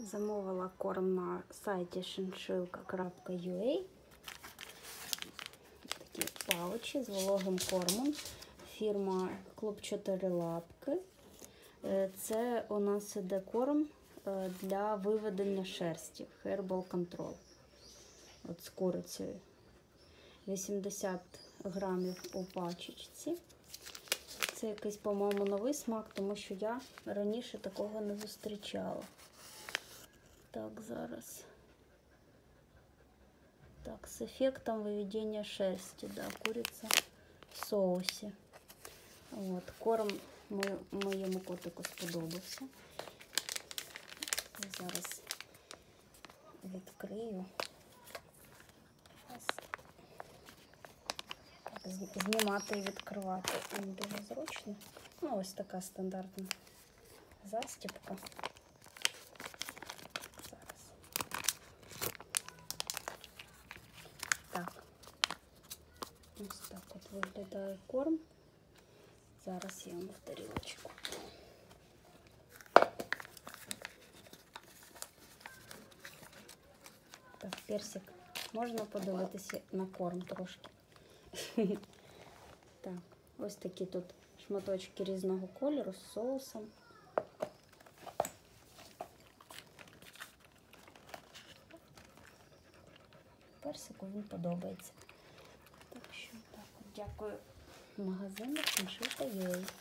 Замовила корм на сайті shinshilka.ua. Такі паучі з вологим кормом. Фірма Клуб Чотирилапки. Це у нас іде корм для виведення шерсті. Herbal Control. От з курицею. 80 грамів у пачечці. Це якийсь, по-моєму, новий смак, тому що я раніше такого не зустрічала. Так, зараз. Так, з ефектом виведення шерсті, да, куриця в соусі. От, корм моєму котику сподобався. Зараз відкрию. Знімати і відкривати не дуже зручно. Ну, ось така стандартна застібка. Зараз. Так. Ось так от виглядає корм. Зараз я вам в тарілочку. Так, персик. Можна подивитися на корм трошки. Так, ось такі тут шматочки різного кольору з соусом. Персику він подобається. Так що, так, дякую магазину Shinshilka.ua.